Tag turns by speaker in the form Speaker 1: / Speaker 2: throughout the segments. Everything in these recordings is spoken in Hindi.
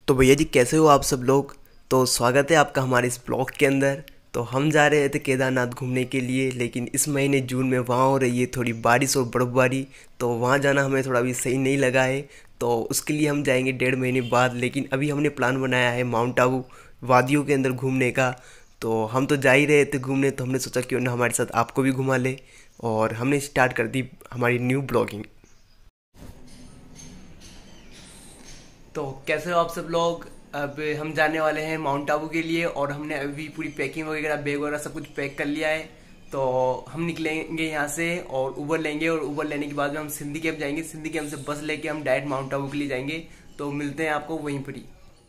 Speaker 1: तो भैया जी कैसे हो आप सब लोग। तो स्वागत है आपका हमारे इस ब्लॉग के अंदर। तो हम जा रहे थे केदारनाथ घूमने के लिए, लेकिन इस महीने जून में वहाँ हो रही है थोड़ी बारिश और बर्फ़बारी। तो वहाँ जाना हमें थोड़ा भी सही नहीं लगा है। तो उसके लिए हम जाएंगे 1.5 महीने बाद। लेकिन अभी हमने प्लान बनाया है माउंट आबू वादियों के अंदर घूमने का। तो हम तो जा ही रहे थे घूमने, तो हमने सोचा क्यों ना हमारे साथ आपको भी घुमा ले। और हमने स्टार्ट कर दी हमारी न्यू ब्लॉगिंग। तो कैसे हो आप सब लोग। अब हम जाने वाले हैं माउंट आबू के लिए, और हमने अभी पूरी पैकिंग वगैरह बैग वगैरह सब कुछ पैक कर लिया है। तो हम निकलेंगे यहाँ से और उबर लेंगे, और उबर लेने के बाद में हम सिंधी कैंप जाएंगे। सिंधी कैंप से बस लेके हम डायरेक्ट माउंट आबू के लिए जाएंगे। तो मिलते हैं आपको वहीं पर ही।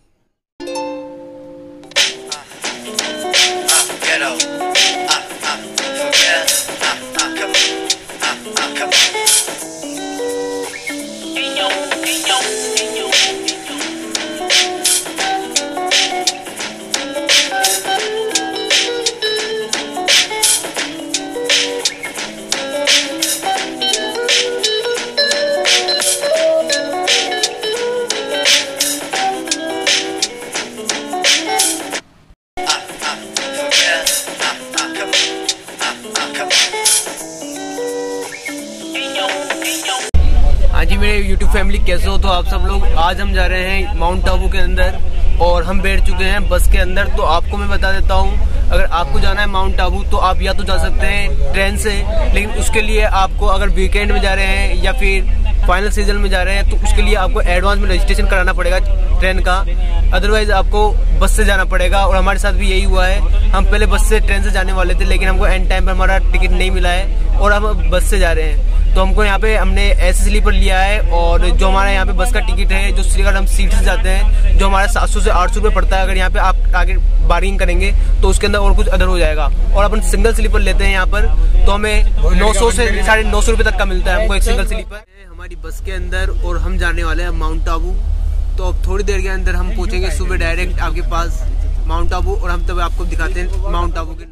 Speaker 1: हाँ जी मेरे YouTube फैमिली कैसे हो। तो आप सब लोग, आज हम जा रहे हैं माउंट आबू के अंदर, और हम बैठ चुके हैं बस के अंदर। तो आपको मैं बता देता हूँ, अगर आपको जाना है माउंट आबू तो आप या तो जा सकते हैं ट्रेन से, लेकिन उसके लिए आपको, अगर वीकेंड में जा रहे हैं या फिर फाइनल सीजन में जा रहे हैं, तो उसके लिए आपको एडवांस में रजिस्ट्रेशन कराना पड़ेगा ट्रेन का। अदरवाइज आपको बस से जाना पड़ेगा। और हमारे साथ भी यही हुआ है, हम पहले बस से ट्रेन से जाने वाले थे, लेकिन हमको एंड टाइम पर हमारा टिकट नहीं मिला है और हम बस से जा रहे हैं। तो हमको यहाँ पे हमने ऐसे स्लीपर लिया है, और जो हमारा यहाँ पे बस का टिकट है, जो अगर हम सीट से जाते हैं, जो हमारा 700 से 800 रुपये पड़ता है। अगर यहाँ पे आप आगे बार्गिंग करेंगे तो उसके अंदर और कुछ अदर हो जाएगा। और अपन सिंगल स्लीपर लेते हैं यहाँ पर, तो हमें 900 से 950 रुपये तक का मिलता है हमको एक सिंगल स्लीपर हमारी बस के अंदर। और हम जाने वाले हैं माउंट आबू। तो अब थोड़ी देर के अंदर हम पहुँचेंगे सुबह डायरेक्ट आपके पास माउंट आबू, और हम तब आपको दिखाते हैं माउंट आबू के।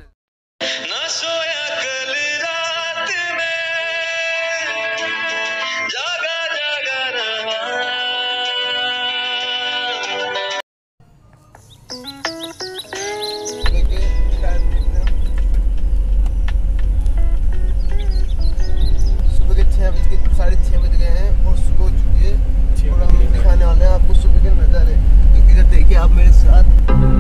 Speaker 2: साढ़े 6 बज गए हैं और सुबह हो चुकी है, और हम दिखाने वाले हैं आपको सुबह के नज़ारे। तो इधर देखिए आप मेरे साथ।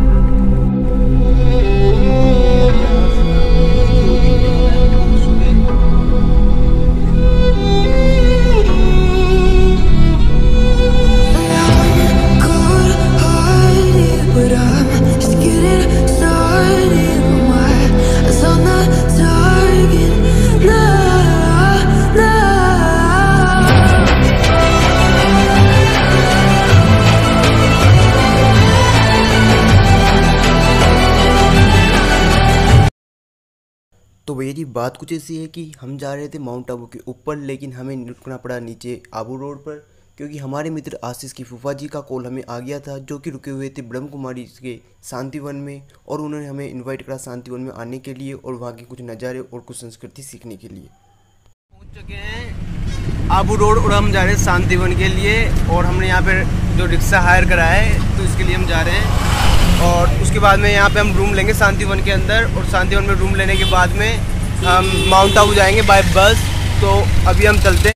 Speaker 1: तो भैया जी बात कुछ ऐसी है कि हम जा रहे थे माउंट आबू के ऊपर, लेकिन हमें रुकना पड़ा नीचे आबू रोड पर, क्योंकि हमारे मित्र आशीष की फूफा जी का कॉल हमें आ गया था, जो कि रुके हुए थे ब्रह्म कुमारी के शांतिवन में। और उन्होंने हमें इनवाइट करा शांतिवन में आने के लिए, और वहाँ के कुछ नज़ारे और कुछ संस्कृति सीखने के लिए।
Speaker 2: पहुँच चुके हैं आबू रोड, और हम जा रहे हैं शांतिवन के लिए। और हमने यहाँ पर जो रिक्शा हायर करा है, तो इसके लिए हम जा रहे हैं। और उसके बाद में यहाँ पे हम रूम लेंगे शांतिवन के अंदर, और शांतिवन में रूम लेने के बाद में हम माउंट आबू जाएंगे बाय बस। तो अभी हम चलते हैं।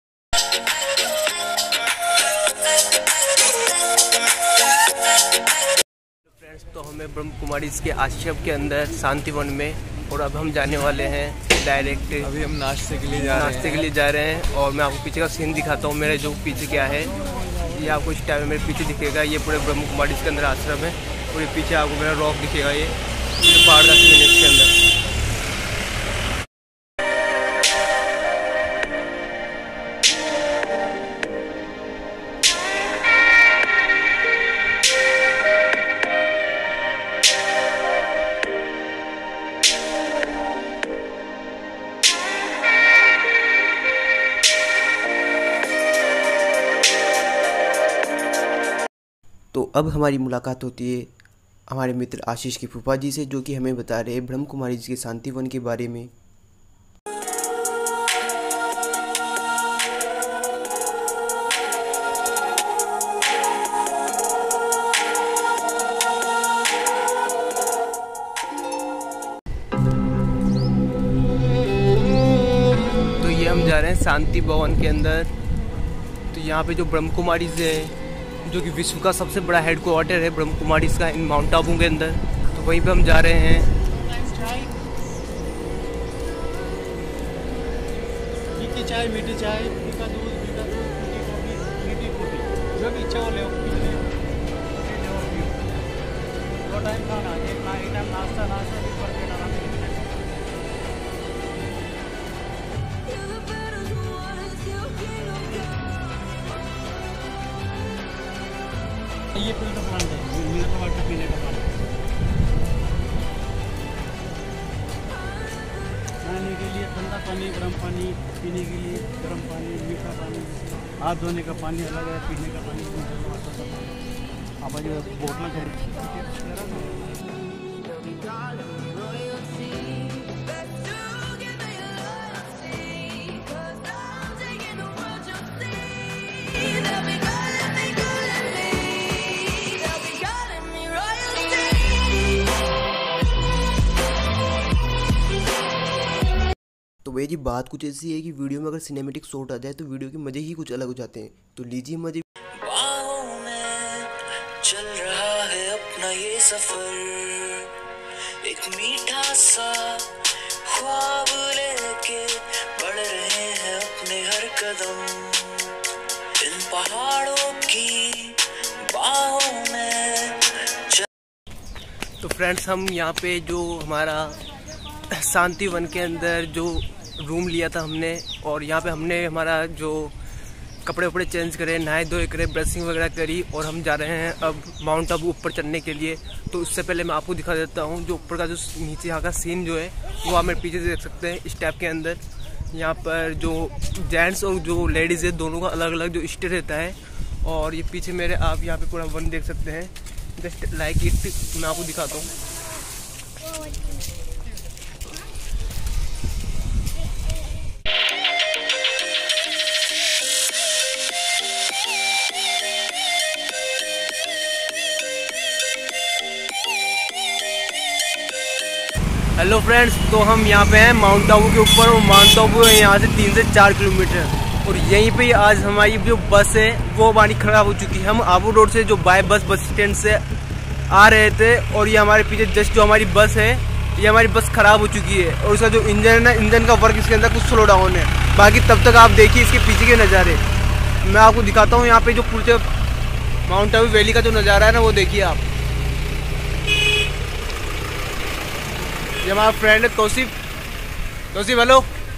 Speaker 2: फ्रेंड्स, तो हमें ब्रह्म कुमारी के आश्रम के अंदर शांतिवन में, और अब हम जाने वाले हैं डायरेक्ट।
Speaker 3: अभी हम नाश्ते के लिए
Speaker 2: जा रहे हैं। और मैं आपको पीछे का सीन दिखाता हूँ, मेरे जो पीछे क्या है, ये आपको इस टाइम में मेरे पीछे दिखेगा। ये पूरे ब्रह्म कुमारी के अंदर आश्रम है, और ये पीछे आपको मेरा रॉक दिखेगा। ये पहाड़ का सीन है इसके अंदर।
Speaker 1: तो अब हमारी मुलाकात होती है हमारे मित्र आशीष की फूफा जी से, जो कि हमें बता रहे हैं ब्रह्म कुमारी जी के शांतिवन के बारे में। शांति भवन के अंदर। तो यहाँ पे जो ब्रह्म कुमारीज है, जो कि विश्व का सबसे बड़ा हेडक्वार्टर है ब्रह्म कुमारीज का इन माउंट आबू के अंदर, तो वहीं पे हम जा रहे हैं।
Speaker 3: मीठी चाय, मीठी चाय, मीठा दूध, मीठी कॉफी, मीठी कॉफी, जो भी इच्छा हो ले दो टाइम खाना, एक टाइम नाश्ता भी कर देना। ये फिल्टर प्लांट है, मिनरल वाटर पीने का पानी, नहाने के लिए ठंडा पानी, गर्म पानी, पीने के लिए गर्म पानी, मीठा पानी, हाथ धोने का पानी अलग है, पीने का पानी मिनरल वाटर का पानी। आप जो बोतल
Speaker 2: तो भैया जी बात कुछ ऐसी है कि वीडियो में अगर सिनेमेटिक शॉट आ जाए तो वीडियो के मजे ही कुछ अलग हो जाते हैं। तो लीजिए मजे।
Speaker 4: बाहों में चल रहा है अपना ये सफर, एक मीठा सा ख्वाब लेके बढ़ रहे हैं अपने हर कदम, इन पहाड़ों की बाहों में।
Speaker 1: तो फ्रेंड्स, हम यहाँ पे जो हमारा शांति वन के अंदर जो रूम लिया था हमने, और यहाँ पे हमने हमारा जो कपड़े वपड़े चेंज करे, नहाए धोए करे, ब्रशिंग वगैरह करी, और हम जा रहे हैं अब माउंट आबू ऊपर चढ़ने के लिए। तो उससे पहले मैं आपको दिखा देता हूँ जो ऊपर का जो नीचे यहाँ का सीन जो है वो आप मेरे पीछे से देख सकते हैं। इस टाइप के अंदर यहाँ पर जो जेंट्स और जो लेडीज़ है दोनों का अलग अलग जो स्टे रहता है। और ये पीछे मेरे आप यहाँ पे पूरा वन देख सकते हैं, जस्ट लाइक इट। मैं आपको दिखाता हूँ। हेलो फ्रेंड्स, तो हम यहाँ पे हैं माउंट आबू के ऊपर, और माउंट आबू है यहाँ से 3 से 4 किलोमीटर। और यहीं पे आज हमारी जो बस है वो हमारी खराब हो चुकी है। हम आबू रोड से जो बाय बस स्टैंड से आ रहे थे, और ये हमारे पीछे जस्ट जो हमारी बस है, ये हमारी बस खराब हो चुकी है। और उसका जो इंजन है ना, इंजन का वर्क इसके अंदर कुछ स्लो डाउन है। बाकी तब तक आप देखिए इसके पीछे के नज़ारे। मैं आपको दिखाता हूँ यहाँ पे जो पूरे माउंट आबू वैली का जो नज़ारा है ना, वो देखिए आप। ये हमारा फ्रेंड है तौसीफ हेलो।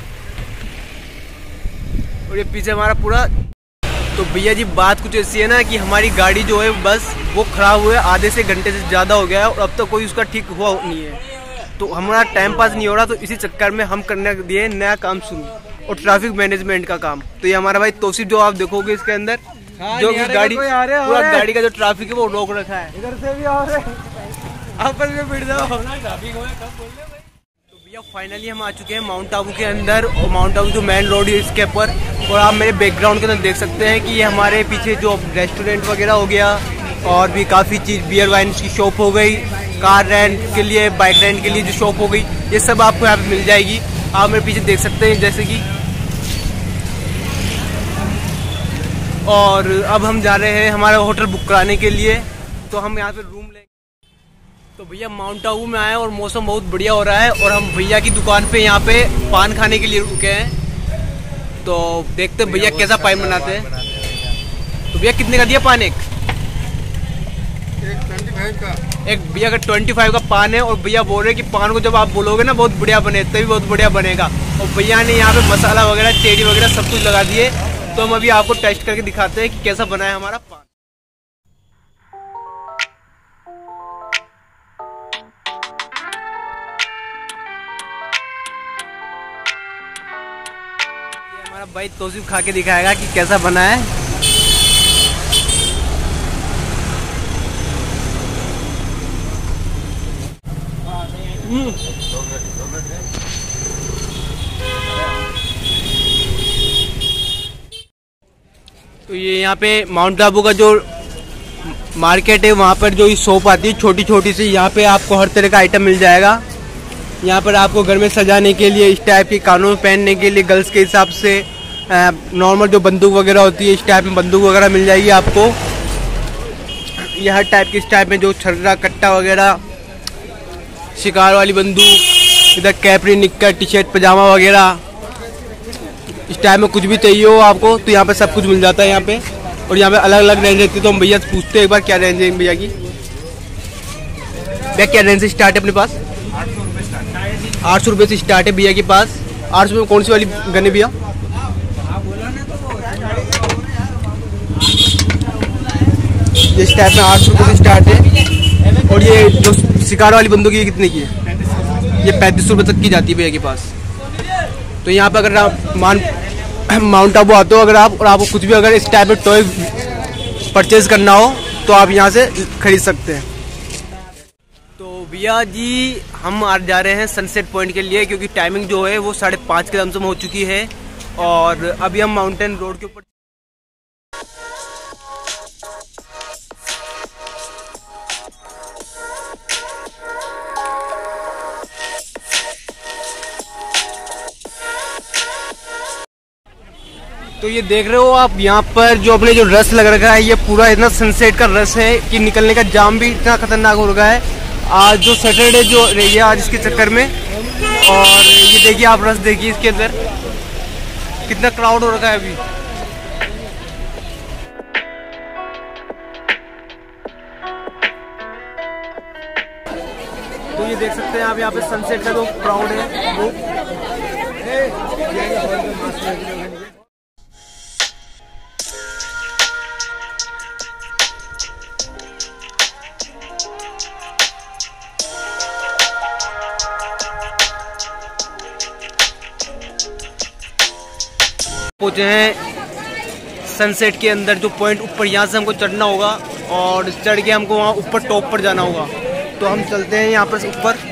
Speaker 1: और ये पीछे हमारा पूरा। तो भैया जी बात कुछ ऐसी है ना कि हमारी गाड़ी जो है बस वो खराब हुए आधे से घंटे से ज़्यादा हो गया है, और अब तक कोई उसका ठीक हुआ नहीं है। तो हमारा टाइम पास नहीं हो रहा, तो इसी चक्कर में हम करने दिए नया काम शुरू, और ट्रैफिक मैनेजमेंट का काम। तो ये हमारा भाई तौसीफ जो आप देखोगे इसके अंदर जो गाड़ी पूरा गाड़ी का जो ट्रैफिक है वो रोक रखा है। इधर से भी आ रहे आपस में भिड़ जाओ। तो भैया फाइनली हम आ चुके हैं माउंट आबू के अंदर, और माउंट आबू जो मेन रोड है इसके ऊपर। और आप मेरे बैकग्राउंड के अंदर देख सकते हैं कि ये हमारे पीछे जो रेस्टोरेंट वगैरह हो गया, और भी काफ़ी चीज़, बियर वाइन की शॉप हो गई, कार रेंट के लिए, बाइक रेंट के लिए जो शॉप हो गई, ये सब आपको यहाँ पे मिल जाएगी। आप मेरे पीछे देख सकते हैं जैसे कि। और अब हम जा रहे हैं हमारा होटल बुक कराने के लिए, तो हम यहाँ पे रूम लेंगे। तो भैया माउंट आबू में आए और मौसम बहुत बढ़िया हो रहा है, और हम भैया की दुकान पे यहाँ पे पान खाने के लिए रुके हैं। तो देखते हैं भैया कैसा पान बनाते हैं। तो भैया कितने का दिया पान? एक
Speaker 3: 25 का।
Speaker 1: एक भैया का 25 का पान है, और भैया बोल रहे हैं कि पान को जब आप बोलोगे ना बहुत बढ़िया बने, तभी बहुत बढ़िया बनेगा। और भैया ने यहाँ पे मसाला वगैरह, चेरी वगैरह सब कुछ लगा दिए। तो हम अभी आपको टेस्ट करके दिखाते हैं कि कैसा बना है हमारा पान। हमारा भाई तौसीफ खा के दिखाएगा कि कैसा बना है। तो ये यहाँ पे माउंट आबू का जो मार्केट है, वहाँ पर जो शॉप आती है छोटी छोटी सी, यहाँ पे आपको हर तरह का आइटम मिल जाएगा। यहाँ पर आपको घर में सजाने के लिए, इस टाइप के कानों में पहनने के लिए गर्ल्स के हिसाब से,
Speaker 2: नॉर्मल जो बंदूक वगैरह होती है इस टाइप में बंदूक वगैरह मिल जाएगी आपको। ये हर टाइप की इस टाइप में जो छर्रा कट्टा वगैरह, शिकार वाली बंदूक, इधर कैपरी, निक्कर, टी शर्ट, पजामा वगैरह, इस टाइप में कुछ भी चाहिए हो आपको तो यहाँ पे सब कुछ मिल जाता है यहाँ पे। और यहाँ पे अलग अलग रेंज रहती है, तो हम भैया से पूछते हैं एक बार क्या रेंज है भैया की। भैया क्या रेंज से स्टार्ट है अपने पास? 800 रुपये से स्टार्ट है भैया के पास। 800 रुपये में कौन सी वाली गन है भैया? इस टाइप में 800 रुपये से स्टार्ट है। और ये जो शिकार वाली बंदूक है कितने की है? ये 3500 रुपये तक की जाती है भैया के पास। तो यहाँ पे अगर आप माउंट आबू आते हो अगर आप, और आपको कुछ भी अगर इस टाइप में टॉय परचेज करना हो तो आप यहाँ से खरीद सकते हैं। तो भैया जी हम आज जा रहे हैं सनसेट पॉइंट के लिए, क्योंकि टाइमिंग जो है वो 5:30 के लमसम हो चुकी है। और अभी हम माउंटेन रोड के ऊपर तो ये देख रहे हो आप यहाँ पर जो अपने जो रस लग रखा है ये पूरा इतना सनसेट का रस है कि निकलने का जाम भी इतना खतरनाक हो रखा है। आज जो सैटरडे जो रही है आज इसके चक्कर में। और ये देखिए आप रस देखिए इसके अंदर कितना क्राउड हो रखा है अभी। तो ये देख सकते हैं आप यहाँ पे सनसेट का जो क्राउड है वो पहुंचे हैं सनसेट के अंदर जो पॉइंट ऊपर, यहाँ से हमको चढ़ना होगा और चढ़ के हमको वहाँ ऊपर टॉप पर जाना होगा। तो हम चलते हैं यहाँ पर ऊपर।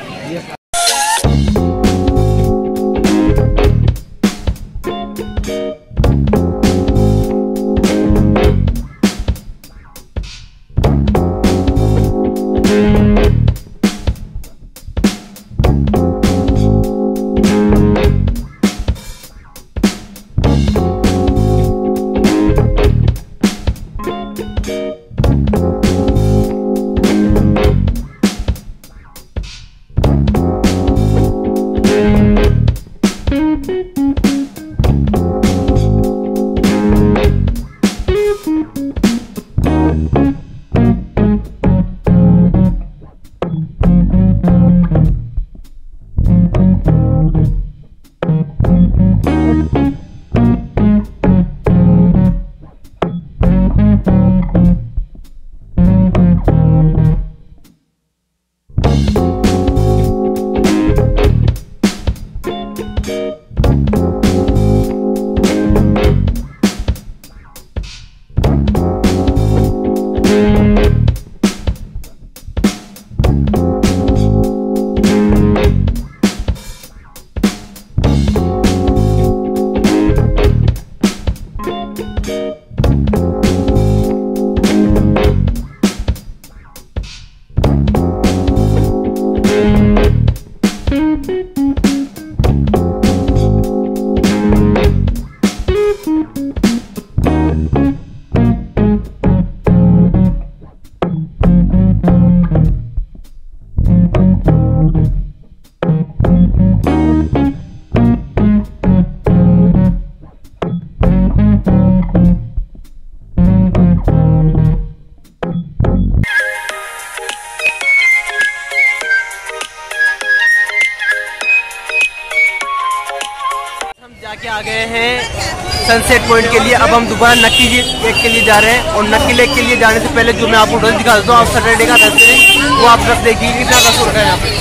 Speaker 2: जाके आ गए हैं सनसेट पॉइंट के लिए। अब हम दोबारा नक्की लेक के लिए जा रहे हैं। और नक्की लेक के लिए जाने से पहले जो मैं आपको रस दिखा देता हूँ, आप सैटरडे का रस है वो आप रस देखिए कितना रस हो रखा है यहाँ पे।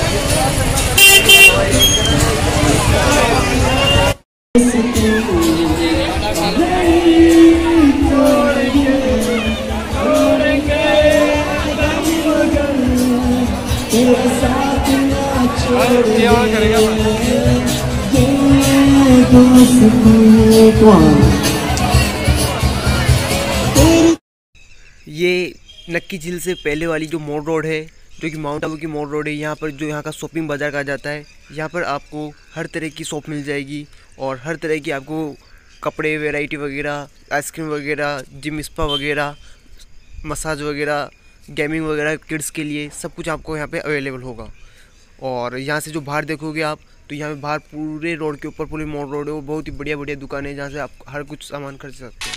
Speaker 2: ये नक्की झील से पहले वाली जो मॉल रोड है, जो कि माउंट आबू की मॉल रोड है, यहाँ पर जो यहाँ का शॉपिंग बाज़ार कहा जाता है, यहाँ पर आपको हर तरह की शॉप मिल जाएगी और हर तरह की आपको कपड़े वैरायटी वगैरह, आइसक्रीम वगैरह, जिम स्पा वगैरह, मसाज वगैरह, गेमिंग वगैरह किड्स के लिए सब कुछ आपको यहाँ पे अवेलेबल होगा। और यहाँ से जो बाहर देखोगे आप तो यहाँ पे बाहर पूरे रोड के ऊपर पूरी मॉल रोड है, वो बहुत ही बढ़िया बढ़िया दुकानें हैं जहाँ से आप हर कुछ सामान खरीद सकते हैं।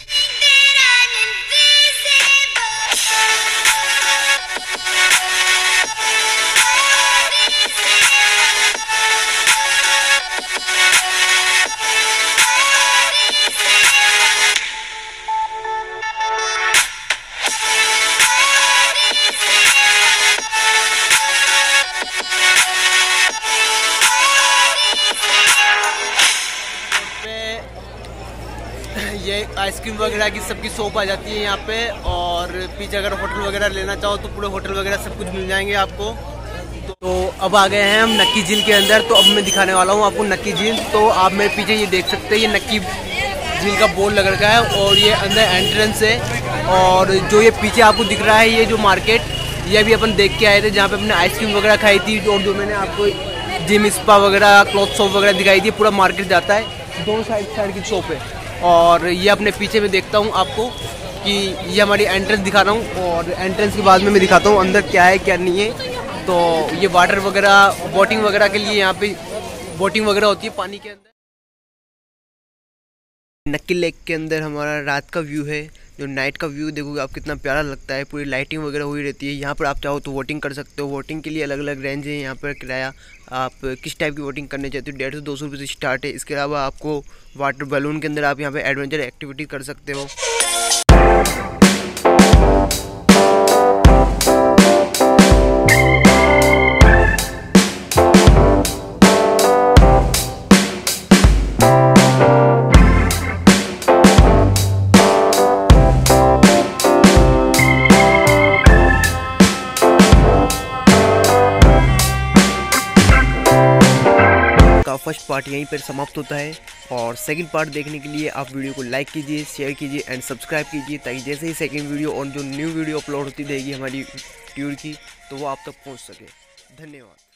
Speaker 2: ये आइसक्रीम वगैरह की सबकी शॉप आ जाती है यहाँ पे। और पीछे अगर होटल वगैरह लेना चाहो तो पूरे होटल वगैरह सब कुछ मिल जाएंगे आपको। तो अब आ गए हैं हम नक्की झील के अंदर। तो अब मैं दिखाने वाला हूँ आपको नक्की झील। तो आप मेरे पीछे ये देख सकते हैं, ये नक्की झील का बोर्ड लग रखा है और ये अंदर एंट्रेंस है। और जो ये पीछे आपको दिख रहा है ये जो मार्केट, ये भी अपन देख के आए थे जहाँ पे अपने आइसक्रीम वगैरह खाई थी। और जो मैंने आपको जिम स्पा वगैरह, क्लॉथ शॉप वगैरह दिखाई थी, पूरा मार्केट जाता है, दो साइड की शॉप है। और ये अपने पीछे में देखता हूँ आपको कि ये हमारी एंट्रेंस दिखा रहा हूँ। और एंट्रेंस के बाद में मैं दिखाता हूँ अंदर क्या है क्या नहीं है। तो ये वाटर वगैरह, बोटिंग वगैरह के लिए यहाँ पे बोटिंग वगैरह होती है पानी के अंदर। नक्की लेक के अंदर हमारा रात का व्यू है। जो नाइट का व्यू देखोगे आप कितना प्यारा लगता है, पूरी लाइटिंग वगैरह हुई रहती है। यहाँ पर आप चाहो तो वोटिंग कर सकते हो। वोटिंग के लिए अलग अलग रेंज है यहाँ पर। किराया आप किस टाइप की वोटिंग करने चाहते हो, 150 से 200 रुपये से स्टार्ट है। इसके अलावा आपको वाटर बैलून के अंदर आप यहाँ पे एडवेंचर एक्टिविटी कर सकते हो। फर्स्ट पार्ट यहीं पर समाप्त होता है और सेकंड पार्ट देखने के लिए आप वीडियो को लाइक कीजिए, शेयर कीजिए एंड सब्सक्राइब कीजिए, ताकि जैसे ही सेकंड वीडियो और जो न्यू वीडियो अपलोड होती रहेगी हमारी टूर की, तो वो आप तक पहुंच सके। धन्यवाद।